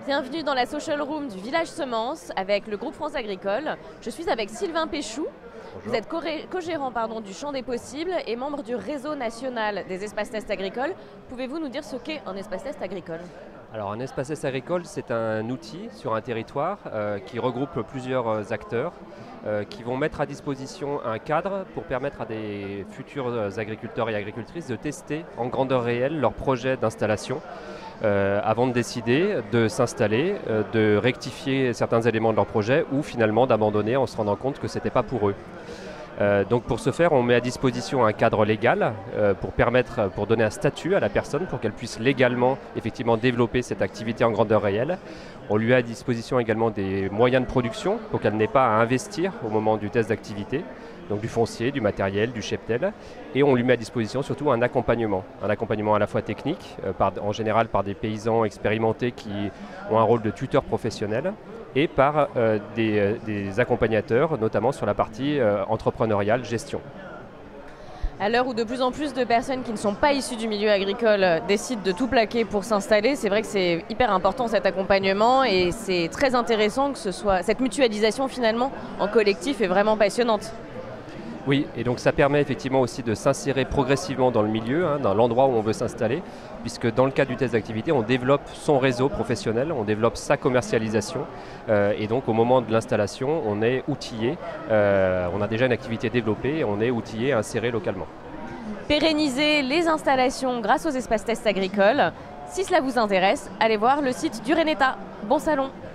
Bienvenue dans la Social Room du Village Semence avec le groupe France Agricole. Je suis avec Sylvain Péchou. Bonjour. Vous êtes co-gérant du Champ des Possibles et membre du réseau national des espaces tests agricoles. Pouvez-vous nous dire ce qu'est un espace test agricole ? Alors un espace test agricole, c'est un outil sur un territoire qui regroupe plusieurs acteurs qui vont mettre à disposition un cadre pour permettre à des futurs agriculteurs et agricultrices de tester en grandeur réelle leur projet d'installation avant de décider de s'installer, de rectifier certains éléments de leur projet ou finalement d'abandonner en se rendant compte que ce n'était pas pour eux. Donc pour ce faire, on met à disposition un cadre légal pour donner un statut à la personne pour qu'elle puisse légalement effectivement développer cette activité en grandeur réelle. On lui a à disposition également des moyens de production pour qu'elle n'ait pas à investir au moment du test d'activité, donc du foncier, du matériel, du cheptel, et on lui met à disposition surtout un accompagnement à la fois technique, en général par des paysans expérimentés qui ont un rôle de tuteur professionnel, et par des accompagnateurs, notamment sur la partie entrepreneuriale, gestion. À l'heure où de plus en plus de personnes qui ne sont pas issues du milieu agricole décident de tout plaquer pour s'installer, c'est vrai que c'est hyper important cet accompagnement et c'est très intéressant que cette mutualisation finalement en collectif est vraiment passionnante. Oui, et donc ça permet effectivement aussi de s'insérer progressivement dans le milieu, dans l'endroit où on veut s'installer, puisque dans le cadre du test d'activité, on développe son réseau professionnel, on développe sa commercialisation, et donc au moment de l'installation, on est outillé, on a déjà une activité développée, on est outillé et inséré localement. Pérenniser les installations grâce aux espaces tests agricoles. Si cela vous intéresse, allez voir le site du Reneta. Bon salon!